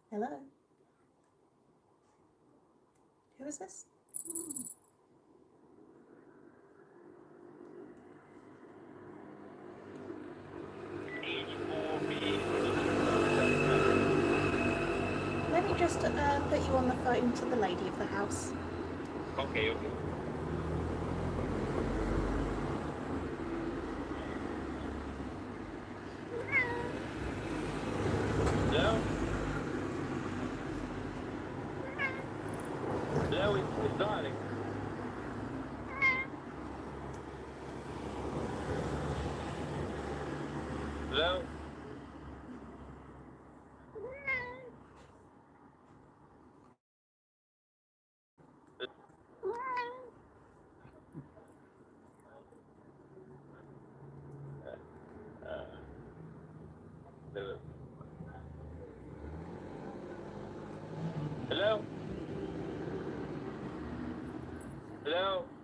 Hello? Who is this? Let me just put you on the phone to the lady of the house. Okay, okay. Hello? Hello, it's darling. Hello? Hello? Hello? Hello?